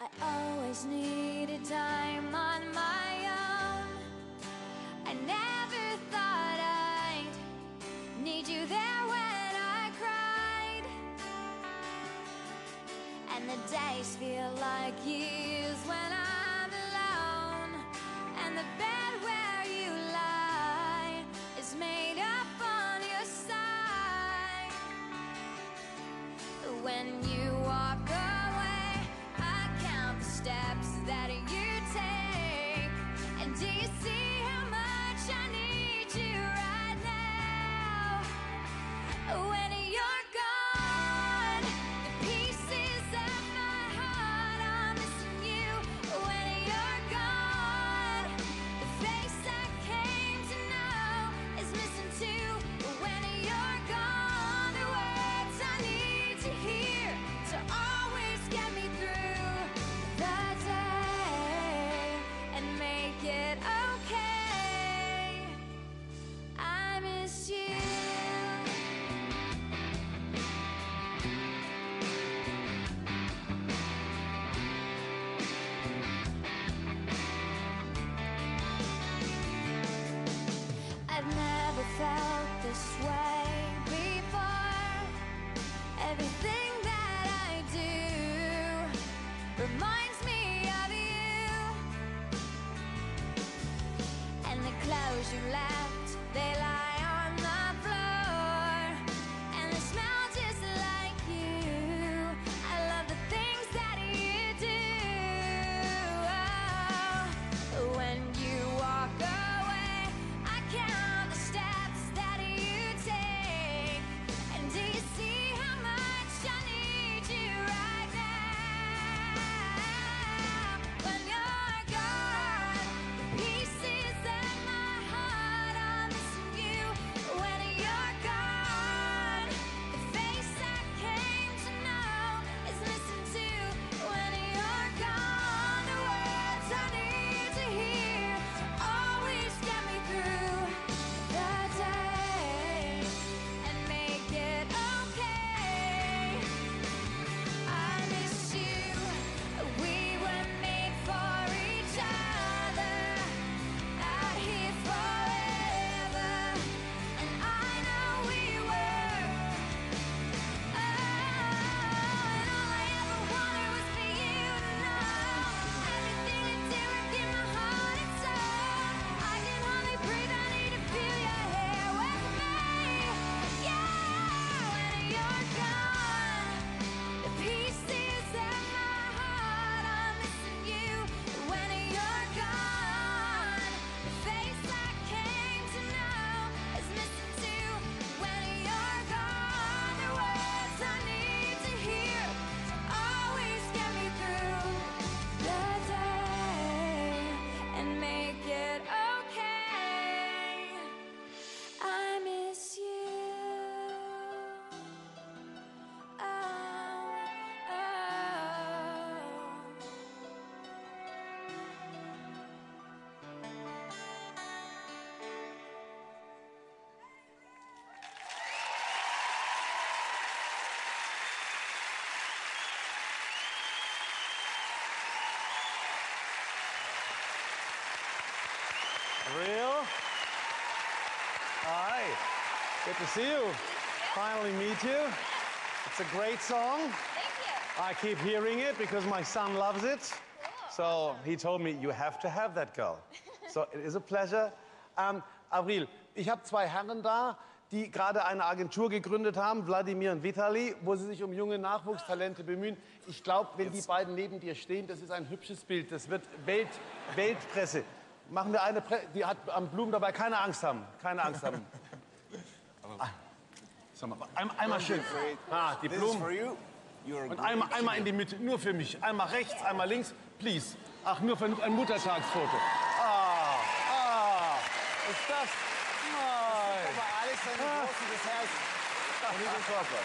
I always needed time on my own. I never thought I'd need you there when I cried. And the days feel like years when I'm alone. And the bed where you lie is made up on your side. When you walk away, I count the steps that you take. And do you see how much I need you right now? When you're gone, the pieces of my heart are missing you. When you're gone, the face I came to know is missing too. When you're gone, the words I need to hear to always get me through the day and make it okay. I miss you. I've never felt this way before. Everything that I do reminds me of you. And the clothes you left, they lie on the floor. And they smell just like you. I love the things that you do. Oh, when you walk away, I count the steps that you take. And do you see how much I need you right now? When you're gone, the pieces of my heart are missing you. When you're gone, the face I came to know is missing too. When you're gone, the words I need to hear always get me through the day and make it okay. I miss you. We were made for each other, out here forever, and I know we were. Oh, and all I ever wanted was for you to know everything I do, I give my heart and soul. I can hardly breathe, I need to feel your hair with me. Yeah, when you're gone, the pieces of my heart are missing you. When you're gone, the face I came to know is missing too. When you're gone, the words I need to hear to always get me through the day and make it okay. I miss you. Oh, oh. Real? Hi. Good to see you. Finally meet you. It's a great song. Thank you. I keep hearing it because my son loves it. So he told me, you have to have that girl. So it is a pleasure. Avril, ich habe zwei Herren da, die gerade eine Agentur gegründet haben, Wladimir und Vitali, wo sie sich um junge Nachwuchstalente bemühen. Ich glaube, wenn die beiden neben dir stehen, das ist ein hübsches Bild. Das wird Weltpresse. Machen wir eine die hat am Blumen dabei, keine Angst haben. Keine Angst haben. Sag mal, einmal schön. Ah, die Blumen. Und einmal in die Mitte, nur für mich. Einmal rechts, einmal links, please. Ach, nur für ein Muttertagsfoto. Ist das? Nein. Aber alles seine großes Herz. Und nicht den Körper.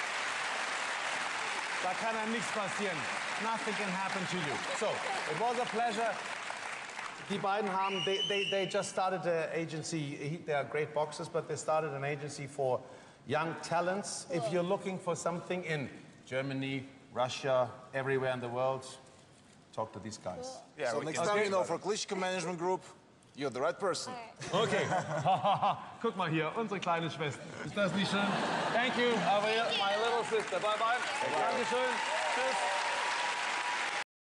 Da kann einem nichts passieren. Nothing can happen to you. So, it was a pleasure. Die beiden haben, they just started an agency. They are great boxers, but they started an agency for young talents. If you're looking for something in Germany, Russia, everywhere in the world, talk to these guys. Yeah, So we next can- time, you know, for Klitschko Management Group, you're the right person. Okay. Guck mal hier, unsere kleine Schwester. Ist das nicht schön? Thank you, Avril, my little sister. Bye bye. Dankeschön. Tschüss.